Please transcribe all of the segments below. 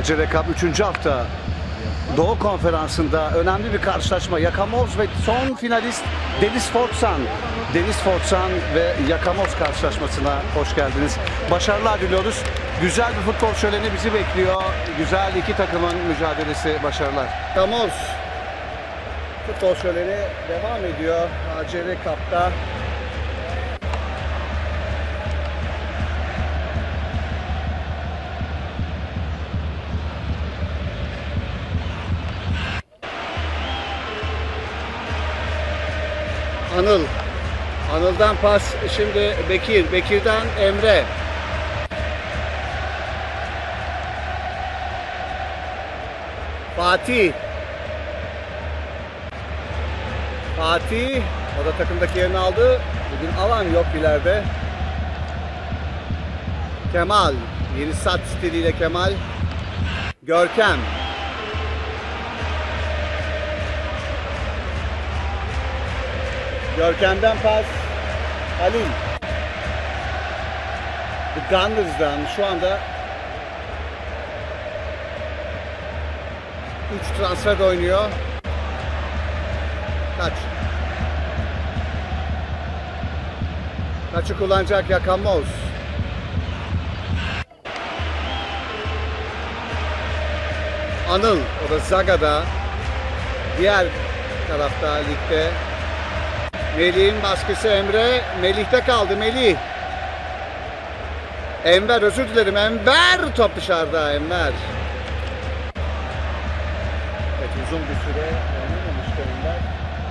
ACR Cup 3. hafta Doğu Konferansı'nda önemli bir karşılaşma. Yakamoz ve son finalist Deniz Fortsan. Deniz Fortsan ve Yakamoz karşılaşmasına hoş geldiniz. Başarılar diliyoruz. Güzel bir futbol şöleni bizi bekliyor. Güzel iki takımın mücadelesi, başarılar. Yakamoz futbol şöleni devam ediyor ACR Cup'ta. Anıl. Anıl'dan pas şimdi Bekir. Bekir'den Emre. Fatih. Fatih. O da takımdaki yerini aldı. Bugün alan yok ileride. Kemal. Yeni sat stiliyle Kemal. Görkem. Görkem'den pas Halil. The Gunners'dan şu anda 3 transfer oynuyor. Kaç? Kaçı kullanacak Yakamoz? Anıl, o da Zaga'da. Diğer tarafta ligde. Melih'in baskısı Emre. Melih'te kaldı Melih. Enver, özür dilerim. Enver, top dışarıda Enver. Evet, uzun bir süre oynamamıştı Enver.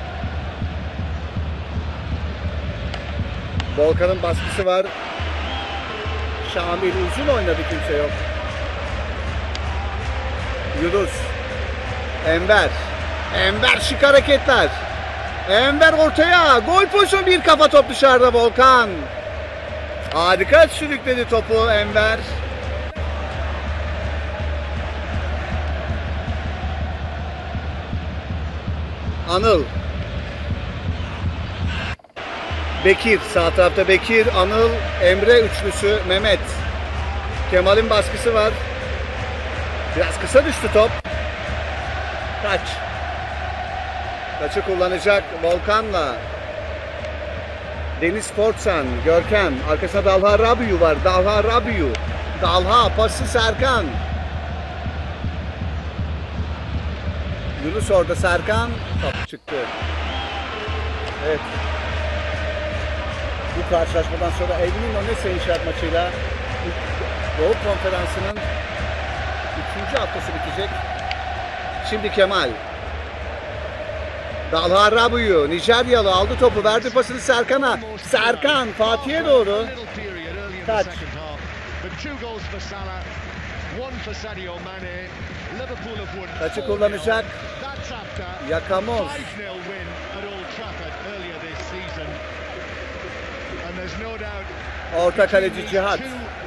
Volkan'ın baskısı var. Şamil uzun oynadı, kimse yok. Yunus. Enver. Enver, şık hareketler. Enver ortaya. Gol pozisyonu, bir kafa, top dışarıda Volkan. Harika sürükledi topu Enver. Anıl. Bekir. Sağ tarafta Bekir, Anıl, Emre üçlüsü. Mehmet. Kemal'in baskısı var. Biraz kısa düştü top. Kaç. Kaçı kullanacak Volkan'la. Deniz Fortsan, Görkem. Arkasında Dalha Rabiu var. Dalha Rabiu. Dalha pası Serkan. Yunus orada, Serkan. Top çıktı. Evet. Bu karşılaşmadan sonra Eylül'ün Onese İnşaat maçıyla Doğu Konferansı'nın 3. haftası bitecek. Şimdi Kemal. Dalha Rabiu, Nijeryalı, aldı topu, verdi pasını Serkan'a. Serkan Fatih'e doğru. Kaç. Kaçı kullanacak? Yakamoz. Orta kaleci Cihat.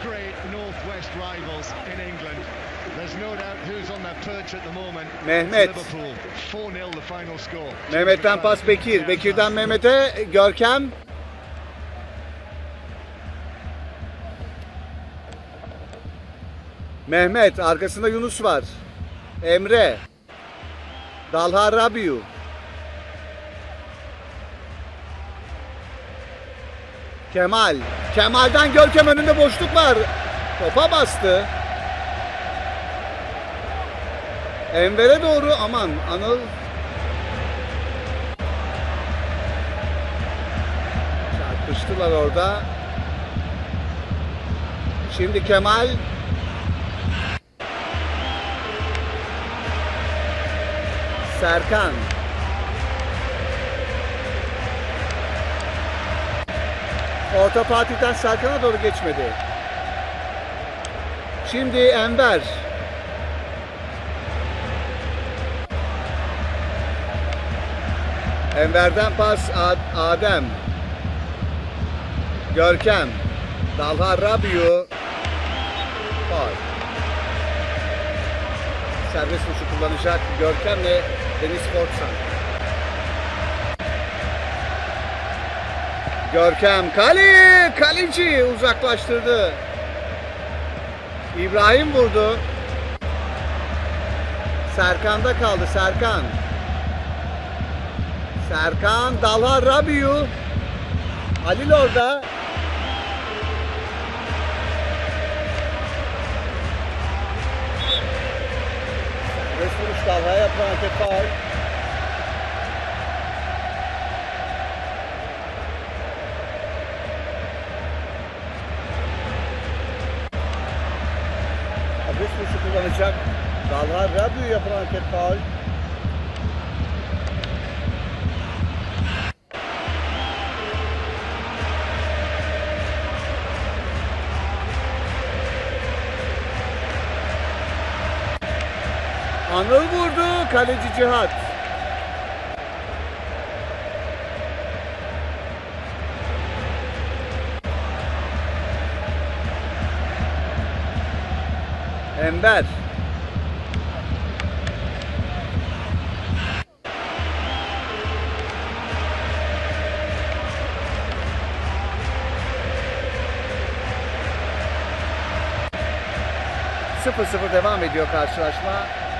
Mehmet. Mehmet'ten pas Bekir. Bekir'den Mehmet'e. Görkem. Mehmet. Arkasında Yunus var. Emre. Dalha Rabiu. Kemal. Kemal'den Görkem, önünde boşluk var. Topa bastı. Enver'e doğru, aman Anıl. Çarpıştılar orada. Şimdi Kemal. Serkan. Orta Fatih'ten Serkan'a doğru geçmedi. Şimdi Enver. Enver'den pas Adem. Görkem. Dalha Rabiu. Faul. Serbest vuruşu kullanacak Görkem'le Deniz Fortsan. Görkem, kaleci uzaklaştırdı. İbrahim vurdu. Serkan'da kaldı. Serkan. Serkan. Dalha Rabiu. Halil orada. Serbest vuruş Dalha'ya yapılan hareket faul. Serbest vuruşu kullanacak. Dalha Rabiu yapılan hareket faul. Anıl vurdu, kaleci Cihat. Enver. Sıfır sıfır devam ediyor karşılaşma.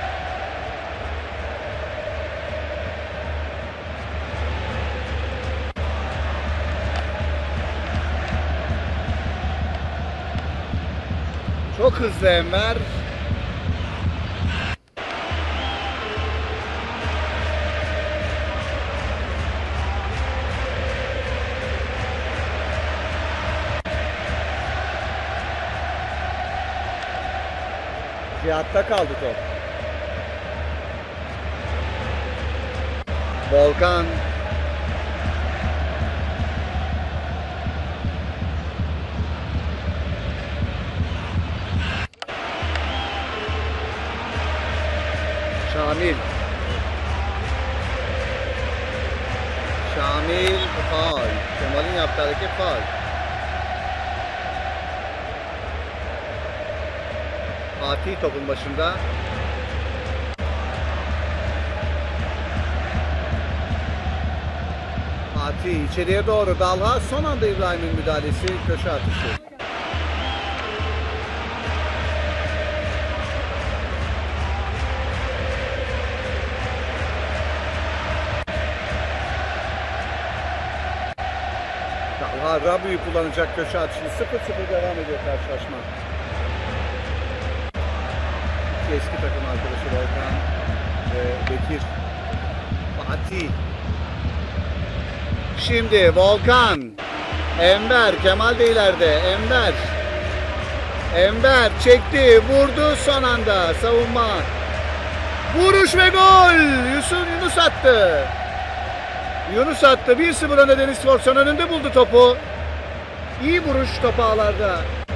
Çok hızlı Enver. Cihat'ta kaldı top. Volkan. Şamil. Şamil faul. Kemal'in yaptığı hareket faul. Fatih topun başında. Fatih içeriye doğru Dalha. Son anda İbrahim'in müdahalesi, köşe atışı. Dalha Rabiu'yu kullanacak köşe atışını. 0-0 devam ediyor karşılaşma. Eski takım arkadaşı Volkan ve Bekir. Fatih. Şimdi Volkan. Enver. Kemal de ileride. Enver. Enver çekti. Vurdu son anda. Savunma. Vuruş ve gol. Yunus attı. Yunus attı. 1-0 önde Denizsportsan önünde buldu topu. İyi vuruş top ağlarda.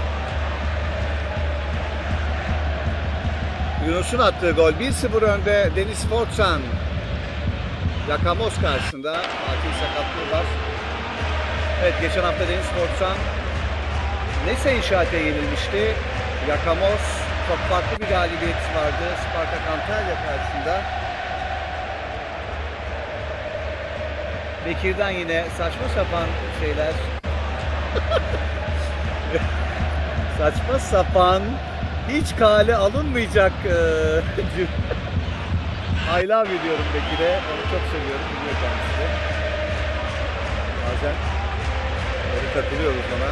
Yunus'un attığı gol 1-0 önde Denizsportsan. Yakamoz karşısında. Fatih sakatlığı var. Evet, geçen hafta Denizsportsan Nese İnşaat'a yenilmişti. Yakamoz çok farklı bir galibiyet vardı Spartak Antalya karşısında. Bekir'den yine saçma sapan şeyler. Saçma sapan, hiç kale alınmayacak I love you diyorum Bekir'e. Onu çok seviyorum. Biliyor kendisi. Bazen böyle takılıyoruz ona.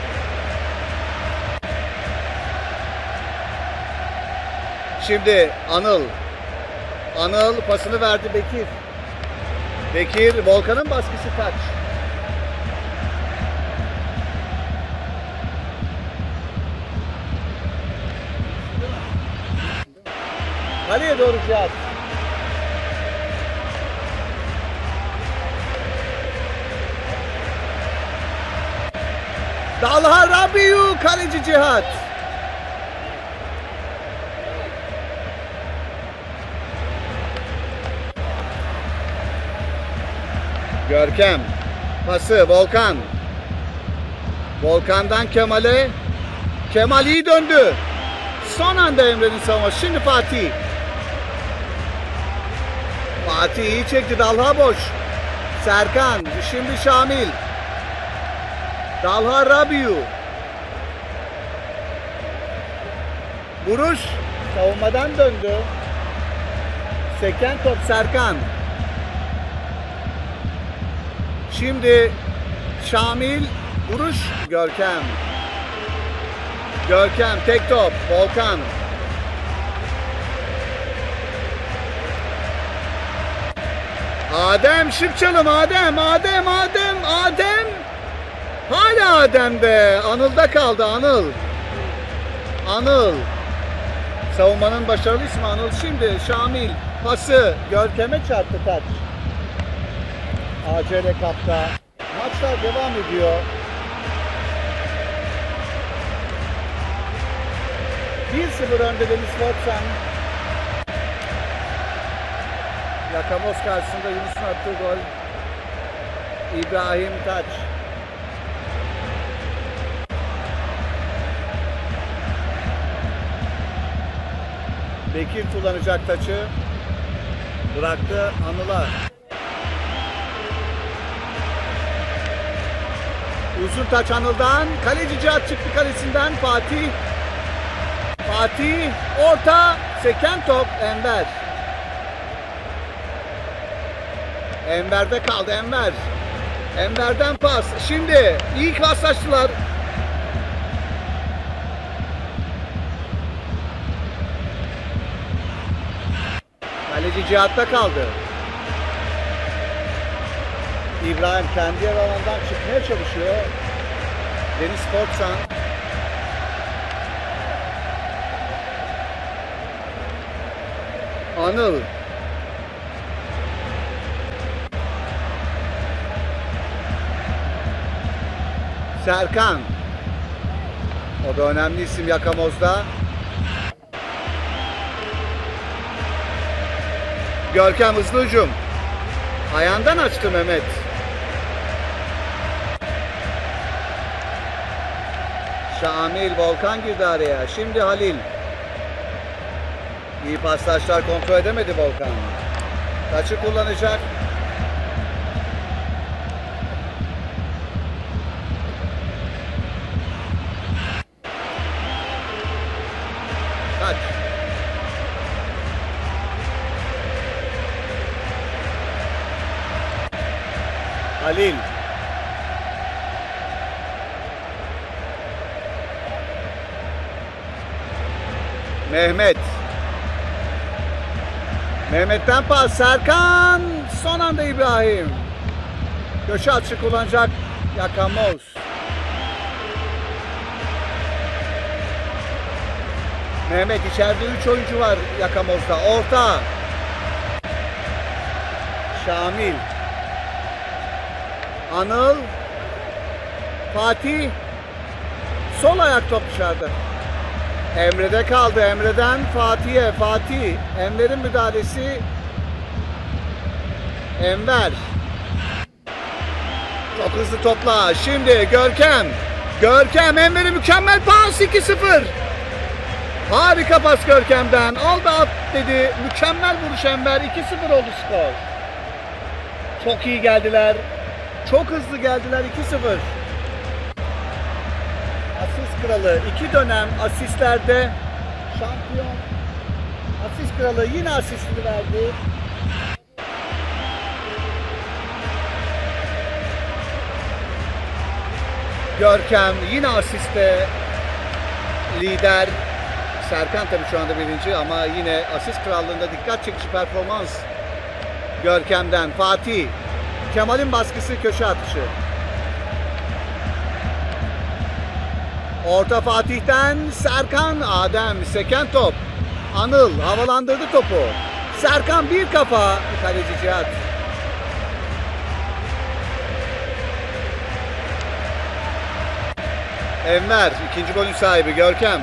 Şimdi Anıl. Anıl pasını verdi Bekir. Bekir, Volkan'ın baskısı taç. Kaleye doğru Cihat. Dalha Rabiu, kaleci Cihat. Görkem. Pası Volkan. Volkan'dan Kemal'e. Kemal iyi döndü. Son anda Emre'nin savunması. Şimdi Fatih. Fatih iyi çekti. Dalha boş. Serkan. Şimdi Şamil. Dalha Rabiu. Vuruş. Savunmadan döndü. Seken top Serkan. Şimdi Şamil, vuruş Görkem. Görkem tek top Volkan. Adem şık çalım, Adem. Hala Adem'de. Anıl'da kaldı, Anıl. Savunmanın başarılı ismi Anıl. Şimdi Şamil pası Görkem'e çarptı taç. ACL Cup'ta maçlar devam ediyor. 1-0 önde Deniz Fortsan. Yakamoz karşısında Yunus'un attığı gol. İbrahim Taç. Bekir kullanacak taçı. Bıraktı Anıl'a. Uzun taç Anıl'dan. Kaleci Cihat çıktı kalesinden. Fatih orta. Seken top Enver. Enver'de kaldı Enver. Enver'den pas. Şimdi iyi paslaştılar. Kaleci Cihat'ta kaldı. İbrahim kendi yer alanından çıkmaya çalışıyor. Deniz Fortsan. Anıl. Serkan. O da önemli isim Yakamoz'da. Görkem hızlı hücum. Ayağından açtı Mehmet. Şamil, Volkan girdi araya. Şimdi Halil. İyi paslaşlar kontrol edemedi Volkan. Taçı kullanacak. Taç. Halil. Mehmet. Mehmet'ten pas. Serkan. Son anda İbrahim. Köşe atışı kullanacak Yakamoz. Mehmet içeride 3 oyuncu var Yakamoz'da. Orta. Şamil. Anıl. Fatih. Sol ayak top dışarıda. Emre'de kaldı. Emre'den Fatih'e. Fatih. Enver'in müdahalesi. Enver. Çok hızlı topla. Şimdi Görkem. Görkem. Enver'e mükemmel pas. 2-0. Harika pas Görkem'den. Al da at dedi. Mükemmel vuruş Enver. 2-0 oldu skor. Çok iyi geldiler. Çok hızlı geldiler. 2-0. Asist kralı 2 dönem asistlerde şampiyon. Asist kralı yine asistini verdi. Görkem yine asiste lider. Serkan tabii şu anda birinci ama yine asist krallığında dikkat çekici performans Görkem'den. Fatih. Kemal'in baskısı, köşe atışı. Orta Fatih'ten Serkan. Adem. Seken top. Anıl havalandırdı topu. Serkan bir kafa. Kaleci Cihat. Enver. İkinci golün sahibi Görkem.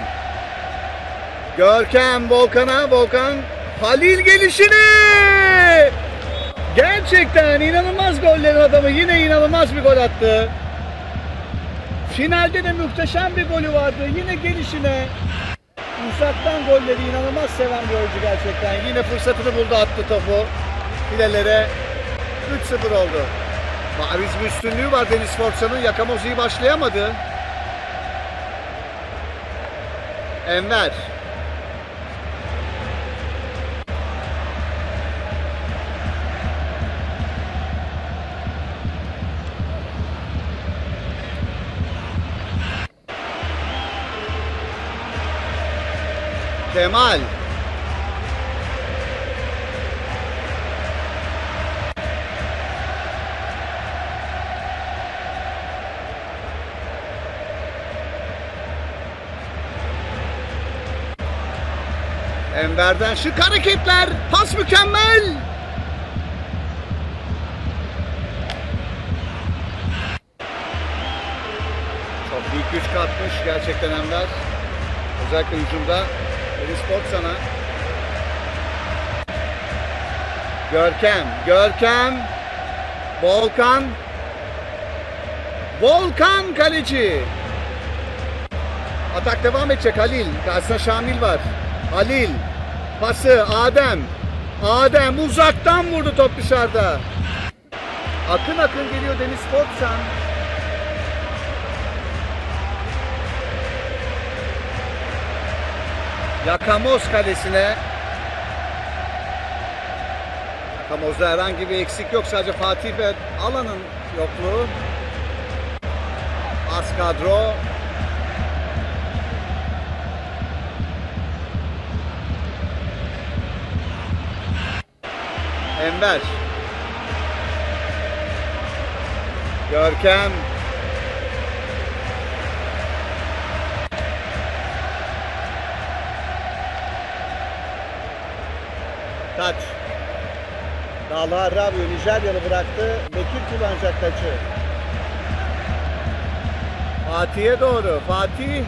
Görkem Volkan'a. Volkan. Halil gelişini. Gerçekten inanılmaz gollerin adamı. Yine inanılmaz bir gol attı. Finalde de muhteşem bir golü vardı. Yine gelişine. Uzaktan golleri inanılmaz seven bir oyuncu gerçekten. Yine fırsatını buldu, attı topu filelere. 3-0 oldu. Bariz bir üstünlüğü var Deniz Fortsan'ın. Yakamoz iyi başlayamadı. Enver. Kemal. Enver'den şık hareketler. Pas mükemmel. Çok büyük güç katmış gerçekten Enver. Özellikle hücumda. Deniz Sportsan'a. Görkem. Volkan kaleci. Atak devam edecek Halil. Karşısında Şamil var. Halil. Pası Adem uzaktan vurdu, top dışarıda. Akın geliyor Deniz Sportsan. Yakamoz kalesine. Yakamoz'da herhangi bir eksik yok. Sadece Fatih ve Alan'ın yokluğu. Az kadro. Enver. Görkem. Taç. Talha Rabio Nijeryalı bıraktı. Bekir kullanacak taçı. Fatih'e doğru. Fatih.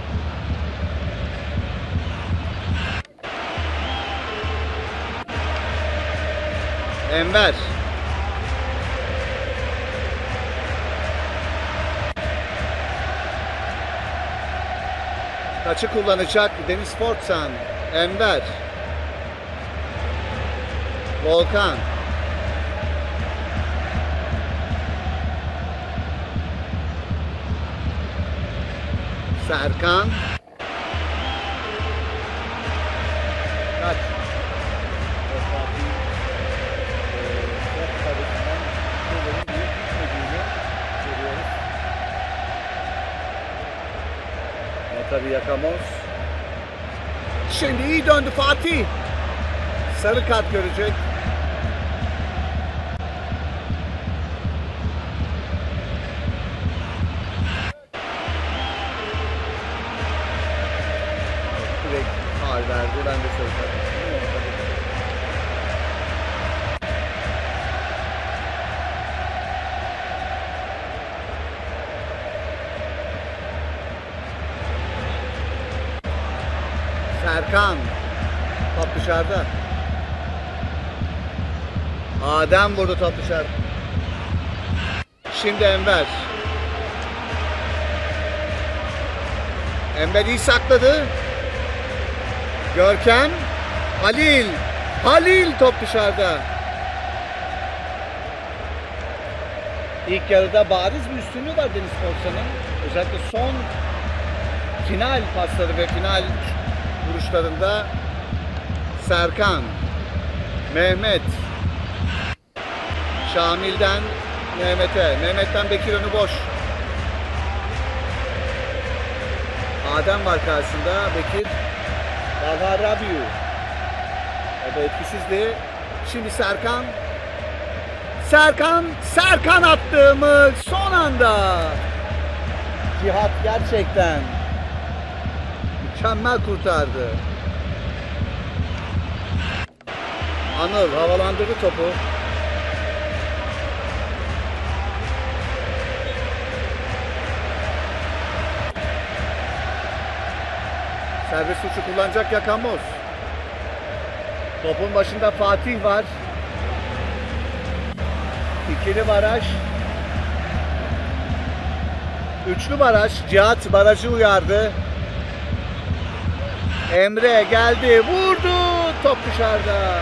Enver. Taçı kullanacak Deniz Sportsan. Enver. Volkan. Serkan. Taç. Tabii Yakamoz. Şimdi iyi döndü Fatih. Sarı kart görecek. Direkt faul verdi. Ben de sarı kart. Serkan. Top dışarıda. Adem vurdu, top dışarıda. Şimdi Enver. Enver iyi sakladı. Görkem. Halil top dışarıda. İlk yarıda bariz bir üstünlüğü var Deniz Sportsan'ın. Özellikle son final pasları ve final vuruşlarında Serkan, Mehmet, Şamil'den Mehmet'ten Bekir önü boş. Adem var karşısında, Bekir, Talha Rabio. O da etkisizdi. Şimdi Serkan attı mı son anda. Cihat gerçekten mükemmel kurtardı. Anıl havalandırdı topu. Serbest vuruşu kullanacak Yakamoz. Topun başında Fatih var. İkili baraj. Üçlü baraj. Cihat barajı uyardı. Emre geldi, vurdu. Top dışarıda.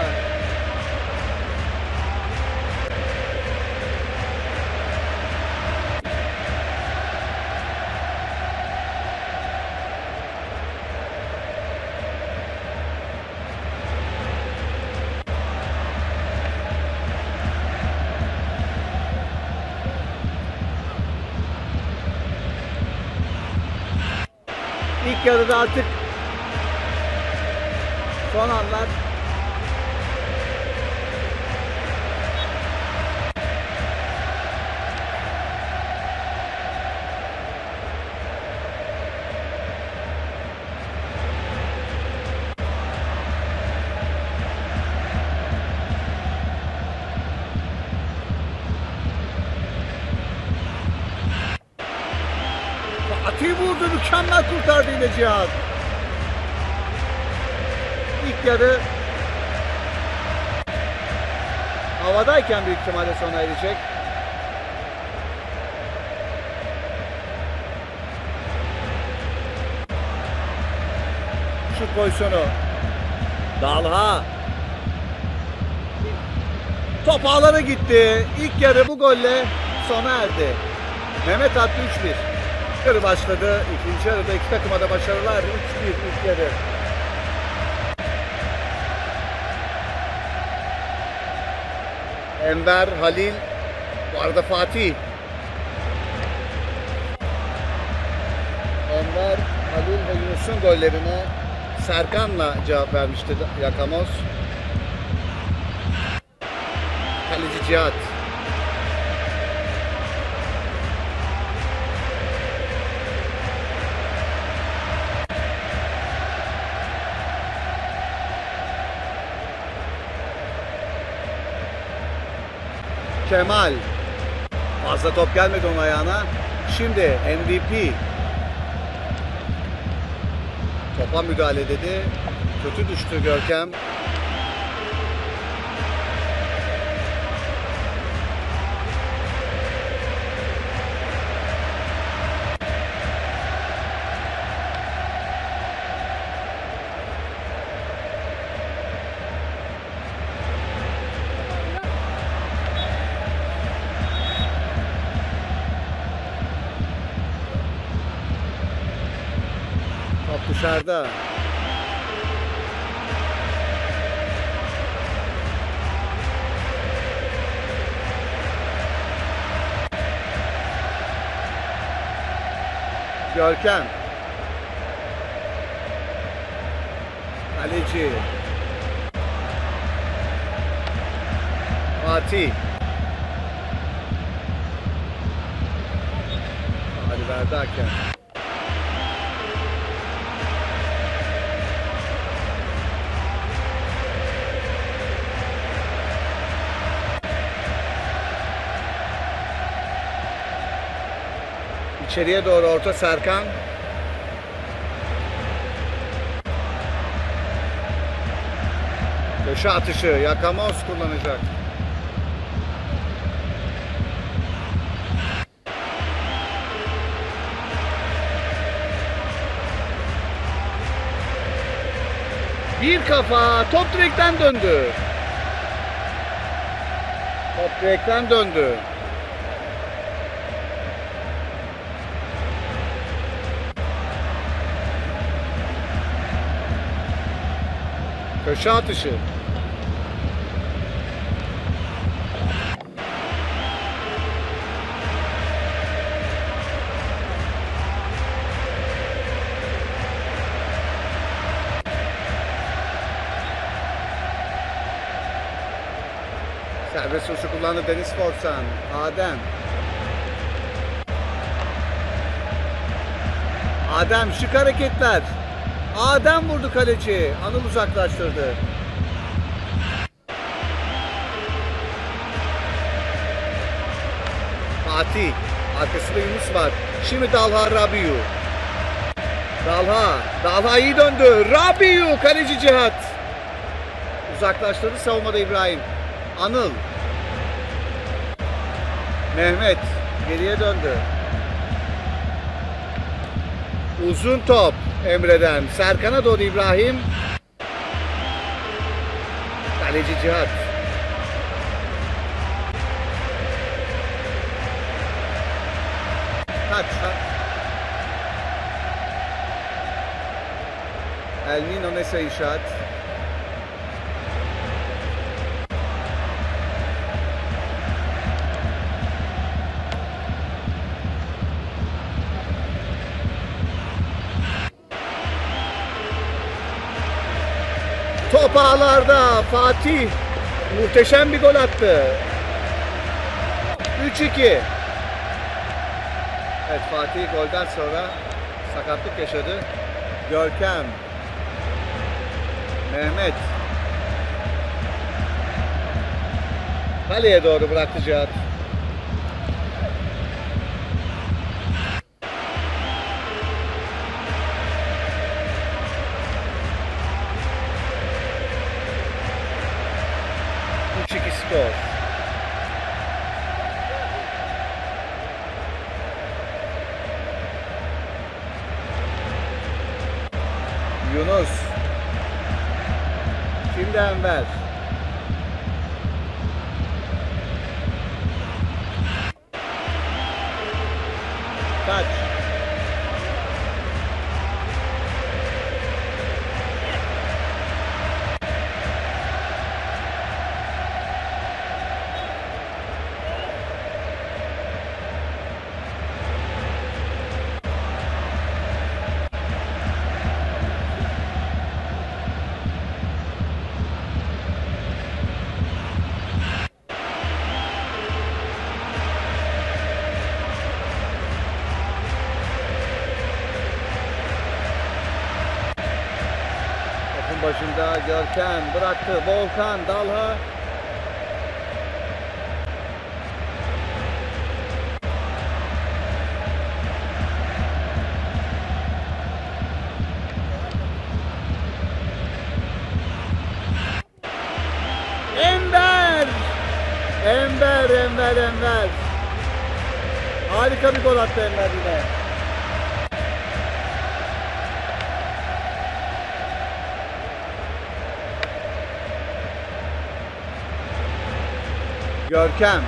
İlk yarıda artık Son anlar. Fatih vurdu, mükemmel kurtardı yine Cihat. İlk yarı havadayken büyük ihtimalle sona erecek. Şut pozisyonu. Dalha. Top ağlara gitti. İlk yarı bu golle sona erdi. Mehmet attı 3-1. Yarı başladı. İkinci yarıda iki takıma da başarılar. 3-1 ilk yarı. Enver, Halil, bu arada Fatih. Enver, Halil ve Yunus'un gollerine Serkan'la cevap vermişti Yakamoz. Kaleci Cihat. Kemal. Fazla top gelmedi onun ayağına. Şimdi MVP. Topa müdahale dedi. Kötü düştü Görkem. Top dışarıda. Görkem. Kaleci. Fatih. Ali verdi hakem. İçeriye doğru orta Serkan. Köşe atışı Yakamoz kullanacak. Bir kafa, top direkten döndü. Top direkten döndü. Köşe atışı. Serbest vuruşu kullandı Deniz Forsan. Adem. Adem şık hareketler. Adem vurdu kaleci. Anıl uzaklaştırdı. Fatih. Arkasında Yunus var. Şimdi Dalha Rabiu. Dalha iyi döndü. Rabiu kaleci Cihat. Uzaklaştırdı savunmada İbrahim. Anıl. Mehmet geriye döndü. Uzun top Emre'den. Serkan'a doğru İbrahim. Kaleci Cihat. Kaç. Elmino Mesa İnşaat. Top ağlarda. Fatih muhteşem bir gol attı. 3-2. Evet, Fatih golden sonra sakatlık yaşadı. Görkem. Mehmet. Kaleye doğru bıraktı Cihat. Skor. Yunus. Şimdi Enver. Kaç. Başında Görkem bıraktı. Volkan, Dalha. Enver. Enver. Harika bir gol attı Enver yine. Görkem.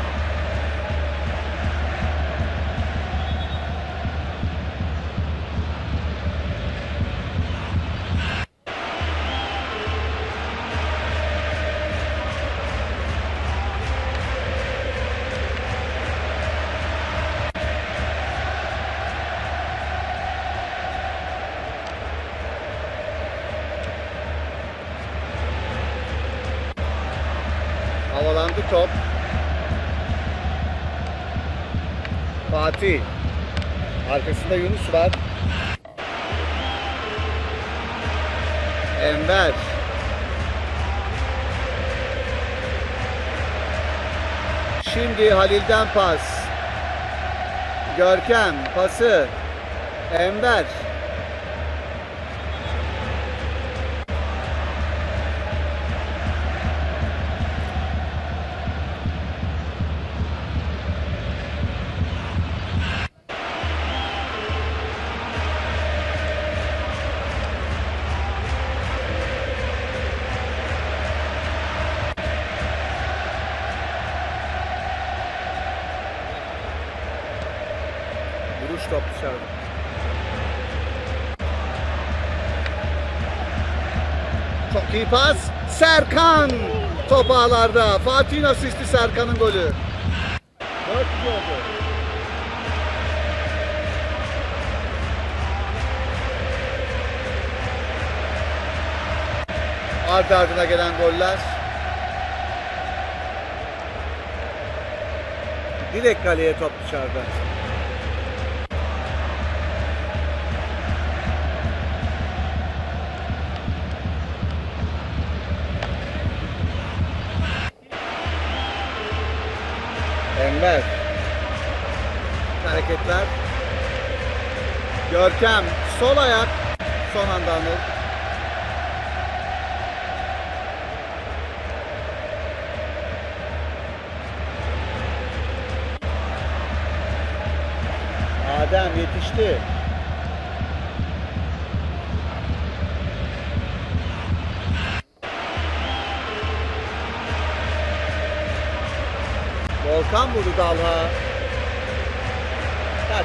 Havalandı top. Fatih. Arkasında Yunus var. Enver. Şimdi Halil'den pas. Görkem pası. Enver. Vuruş top dışarıda. Çok iyi pas. Serkan. Top ağlarda. Fatih'in asisti, Serkan'ın golü. 4 oldu. Ardı ardına gelen goller. Direkt kaleye top dışarıda. Enver. Hareketler. Görkem. Sol ayak. Son anda Anıl. Adem yetişti. Volkan vurdu Dalha. Kaç.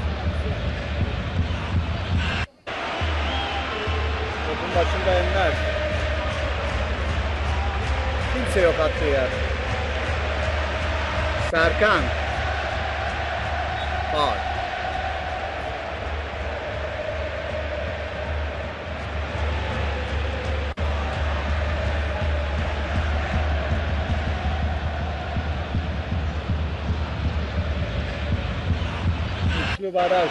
Topun başında Enver. Serkan. Faul. Üçlü baraj.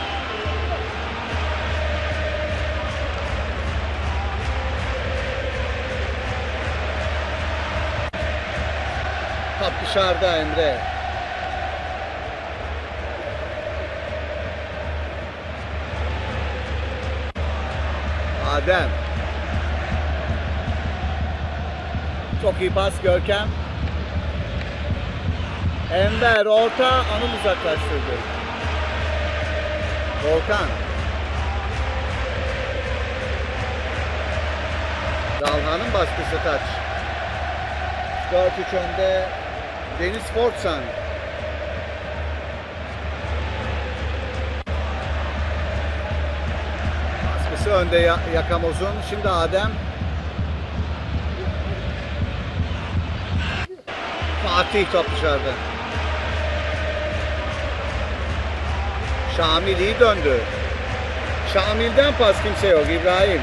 Top dışarıda Emre. Adem. Çok iyi pas Görkem. Enver orta, Anıl uzaklaştırdı. Volkan. Dalhan'ın baskısı taç. 4-3 önde Deniz Fortsan. Baskısı önde Yakamoz'un. Şimdi Adem. Fatih top dışarıda. Şamil iyi döndü. Şamil'den pas kimse yok. İbrahim.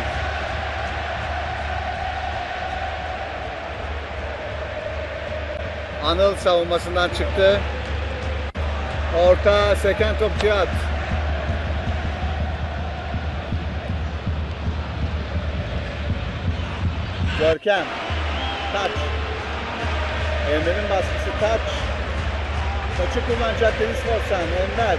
Anıl savunmasından çıktı. Orta seken top Cihat. Görkem. Taç. Emre'nin baskısı taç. Taçı kullanacak Deniz Forsan. Enver.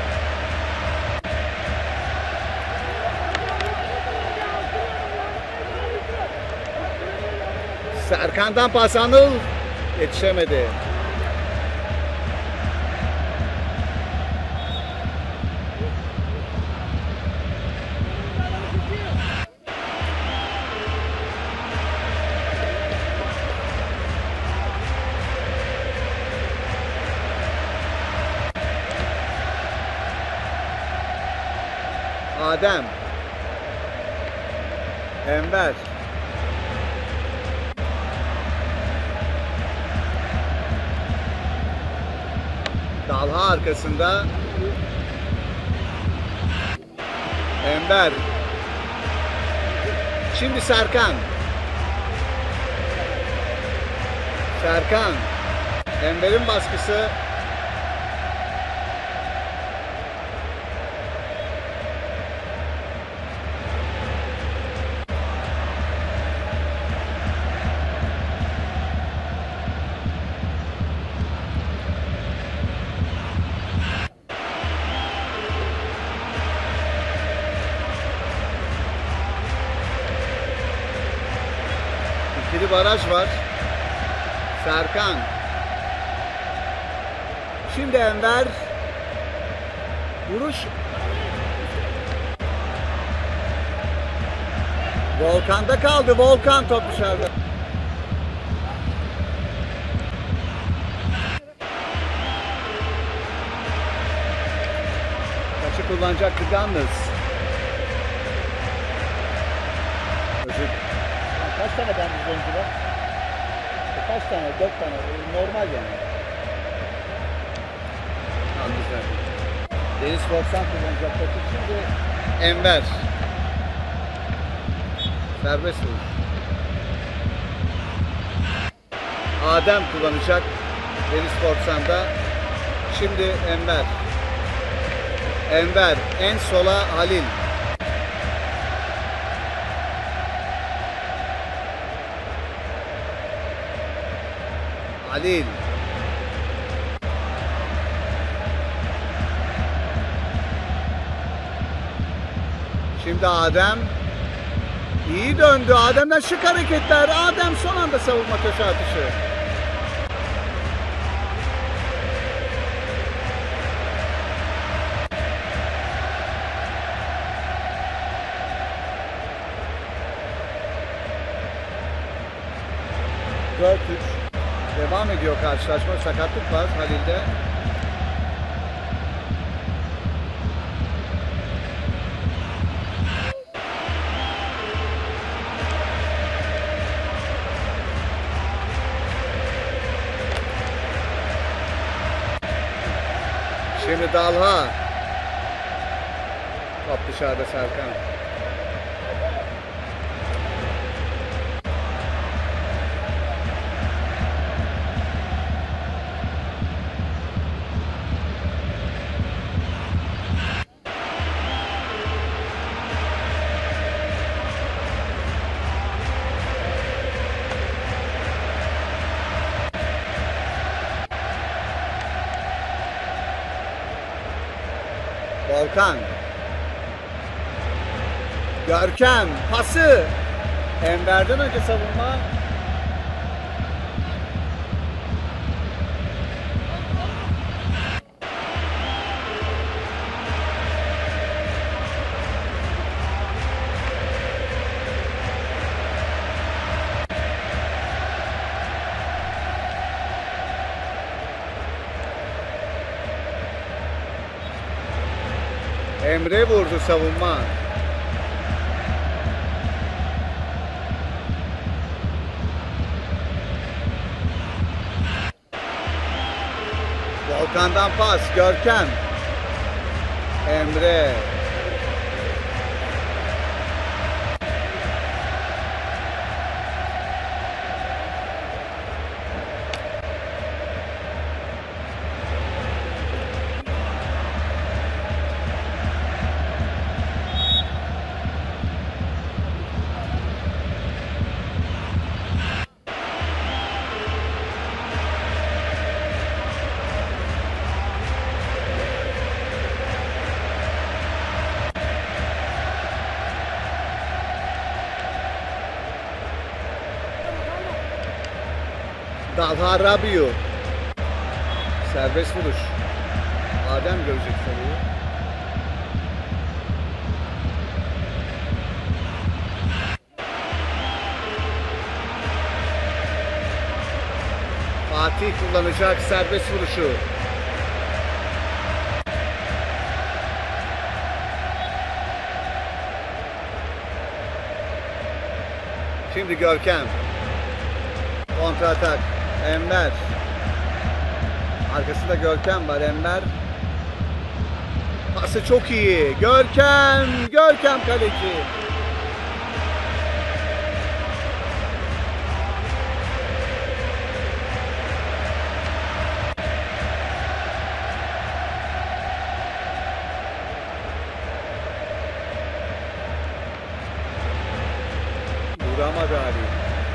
Serkan'dan pas Anıl. Yetişemedi. Adem. Enver. Dalha arkasında. Enver. Şimdi Serkan. Serkan. Enver'in baskısı. İkili baraj var. Serkan. Şimdi Enver. Vuruş. Volkan'da kaldı. Volkan top dışarıda. Kaçı kullanacak Yalnız. Kaç tane bandız oyuncu var? Kaç tane? 4 tane. Normal yani. Yalnızlar. Deniz Forsan kullanacak. Şimdi Enver. Serbest vuruş. Adem kullanacak. Deniz Forsan'da. Şimdi Enver. Enver. En sola Halil. Halil. Şimdi Adem. İyi döndü. Adem'den şık hareketler. Adem son anda savunma köşe atışı. Devam ediyor karşılaşma. Sakatlık var Halil'de. Şimdi Dalha. Top dışarıda Serkan. Volkan. Görkem pası. Enver'den önce savunma. Emre vurdu savunma. Volkan'dan pas. Görkem. Emre. Dalha Rabiu. Serbest vuruş. Adem görecek sarıyı. Fatih kullanacak serbest vuruşu. Şimdi Görkem. Kontra atak. Enver. Arkasında Görkem var. Enver. Pası çok iyi. Görkem. Görkem kaleci. Vuramadı Ali.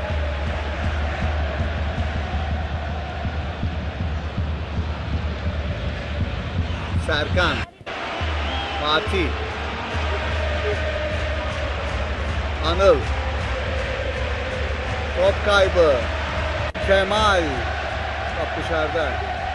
Serkan. Fatih. Anıl. Top kaybı. Kemal. Top dışarıda.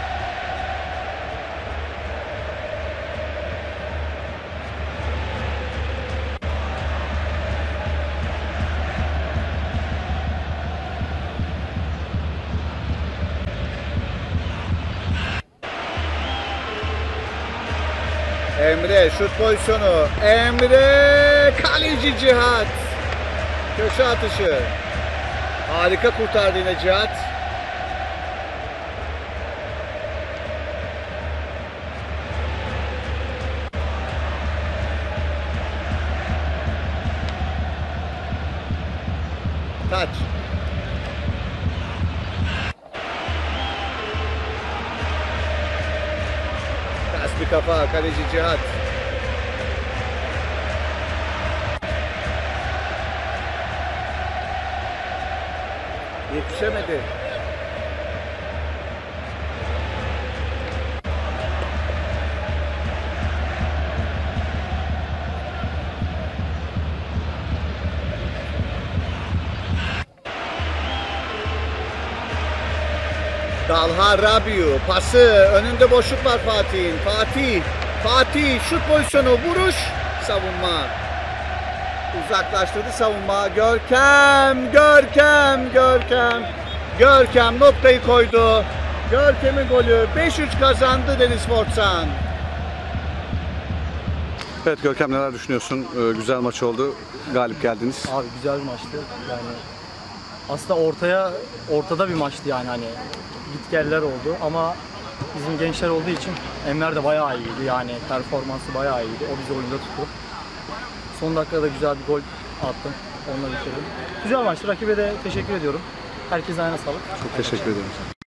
Emre şut pozisyonu. Emre kaleci Cihat. Köşe atışı. Harika kurtardı yine Cihat. Taç. Bir kafa kaleci Cihat. Yetişemedi. Dalha Rabiu pası, önünde boşluk var Fatih'in. Fatih şut pozisyonu, vuruş, savunma. Uzaklaştırdı savunma. Görkem noktayı koydu. Görkem'in golü. 5-3 kazandı Denizsportsan. Evet Görkem, neler düşünüyorsun? Güzel maç oldu. Galip geldiniz. Abi güzel bir maçtı. Yani aslında ortada bir maçtı yani, hani gitgeller oldu ama bizim gençler olduğu için Enver de bayağı iyiydi. Yani performansı bayağı iyiydi. O bizi oyunda tuttu. Son dakikada güzel bir gol attım. Onunla bitirdim. Güzel maçtı. Rakibe de teşekkür ediyorum. Herkese ayağına sağlık. Çok teşekkür ederim.